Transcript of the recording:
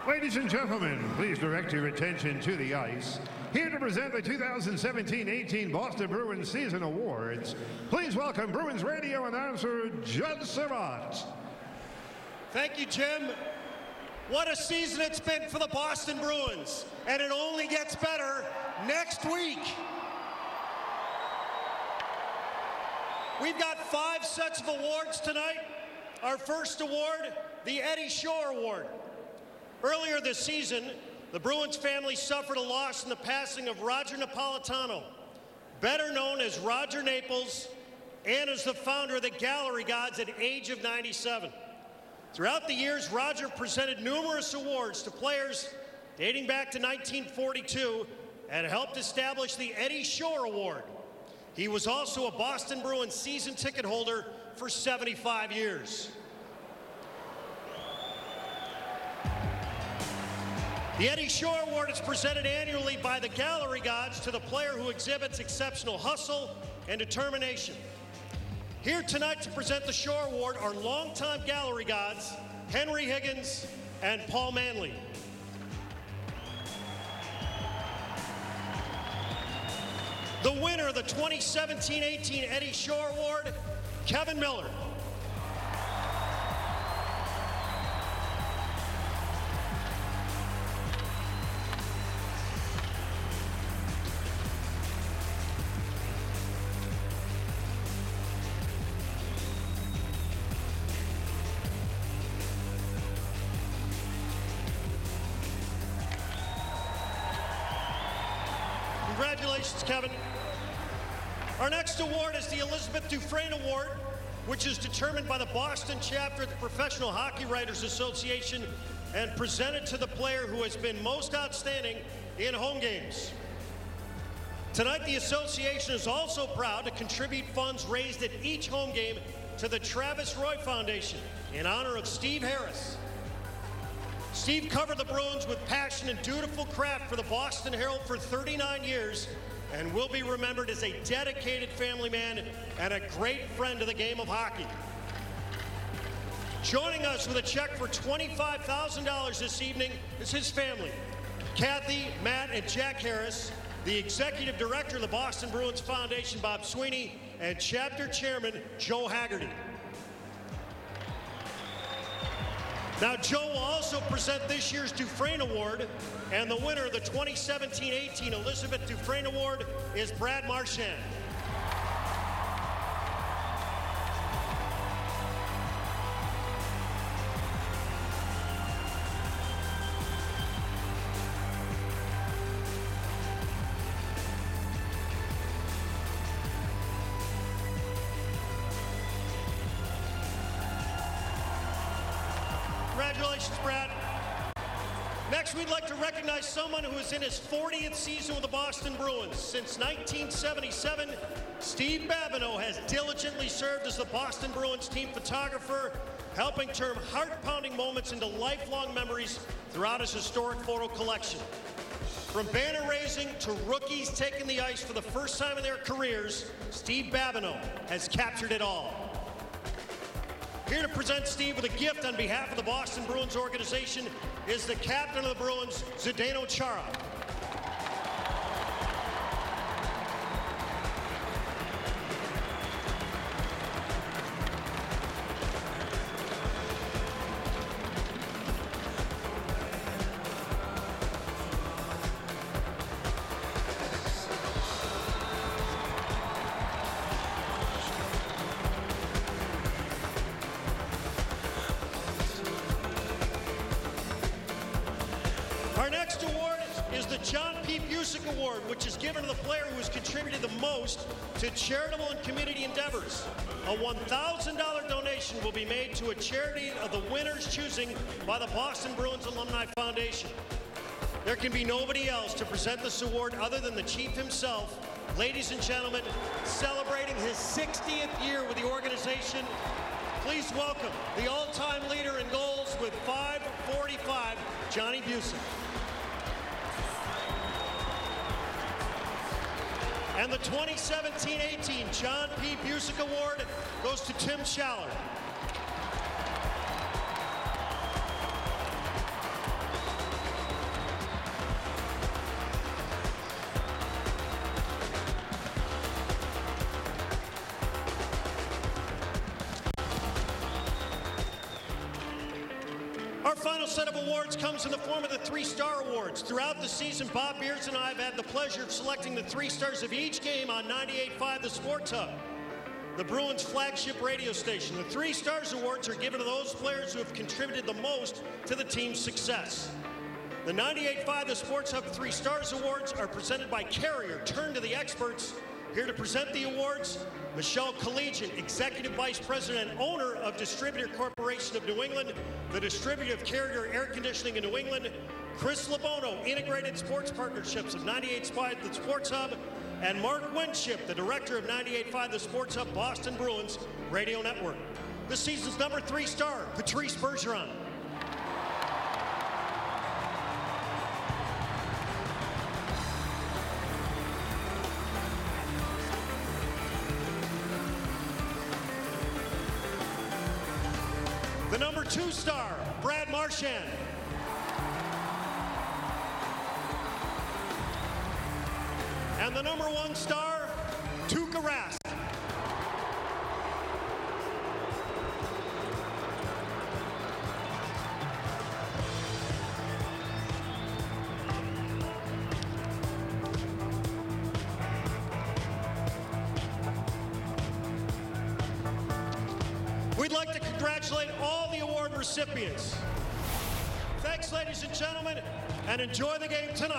Ladies and gentlemen, please direct your attention to the ice. Here to present the 2017-18 Boston Bruins Season Awards, please welcome Bruins radio announcer Judd Surratt. Thank you, Jim. What a season it's been for the Boston Bruins, and it only gets better next week. We've got 5 sets of awards tonight. Our first award, the Eddie Shore Award. Earlier this season, the Bruins family suffered a loss in the passing of Roger Napolitano, better known as Roger Naples, and as the founder of the Gallery Gods at age of 97. Throughout the years, Roger presented numerous awards to players dating back to 1942 and helped establish the Eddie Shore Award. He was also a Boston Bruins season ticket holder for 75 years. The Eddie Shore Award is presented annually by the Gallery Gods to the player who exhibits exceptional hustle and determination. Here tonight to present the Shore Award are longtime Gallery Gods, Henry Higgins and Paul Manley. The winner of the 2017-18 Eddie Shore Award, Kevin Miller. Congratulations, Kevin. Our next award is the Elizabeth Dufresne Award, which is determined by the Boston chapter of the Professional Hockey Writers Association and presented to the player who has been most outstanding in home games. Tonight, the association is also proud to contribute funds raised at each home game to the Travis Roy Foundation in honor of Steve Harris. Steve covered the Bruins with passion and dutiful craft for the Boston Herald for 39 years and will be remembered as a dedicated family man and a great friend of the game of hockey. Joining us with a check for $25,000 this evening is his family, Kathy, Matt, and Jack Harris, the Executive Director of the Boston Bruins Foundation, Bob Sweeney, and Chapter Chairman, Joe Haggerty. Now, Joe will also present this year's Dufresne Award, and the winner of the 2017-18 Elizabeth Dufresne Award is Brad Marchand. Congratulations, Brad. Next, we'd like to recognize someone who is in his 40th season with the Boston Bruins. Since 1977, Steve Babineau has diligently served as the Boston Bruins team photographer, helping turn heart-pounding moments into lifelong memories throughout his historic photo collection. From banner raising to rookies taking the ice for the first time in their careers, Steve Babineau has captured it all. Here to present Steve with a gift on behalf of the Boston Bruins organization is the captain of the Bruins, Zdeno Chara. Our next award is the Bucyk Award, which is given to the player who has contributed the most to charitable and community endeavors. A $1,000 donation will be made to a charity of the winner's choosing by the Boston Bruins Alumni Foundation. There can be nobody else to present this award other than the chief himself. Ladies and gentlemen, celebrating his 60th year with the organization, please welcome the all-time leader in goals with 545, Johnny Bucyk. And the 2017-18 John P. Bucyk Award goes to Tim Schaller. Our final set of awards comes in the form of the 3-Star Awards. Throughout the season, Bob Beers and I have had the pleasure of selecting the 3 stars of each game on 98.5 The Sports Hub, the Bruins' flagship radio station. The 3 Stars Awards are given to those players who have contributed the most to the team's success. The 98.5 The Sports Hub 3 Stars Awards are presented by Carrier. Turn to the experts. Here to present the awards, Michelle Collegian, Executive Vice President and owner of Distributor Corporation of New England, the distributor of Carrier Air Conditioning in New England, Chris Labono, Integrated Sports Partnerships of 98.5 The Sports Hub, and Mark Winship, the director of 98.5 The Sports Hub Boston Bruins Radio Network. This season's number 3 star, Patrice Bergeron. The number 2 star, Brad Marchand. And the number 1 star, Tuukka Rask. We'd like to congratulate all the award recipients. Thanks, ladies and gentlemen, and enjoy the game tonight.